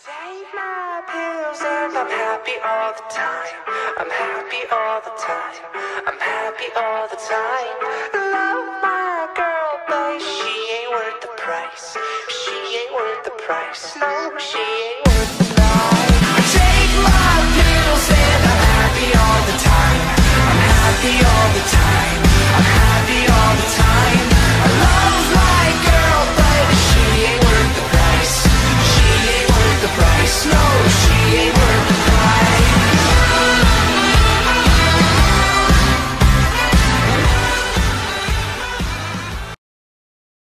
Take my pills and I'm happy all the time. I'm happy all the time. I'm happy all the time. Love my girl, but she ain't worth the price. She ain't worth the price. No, she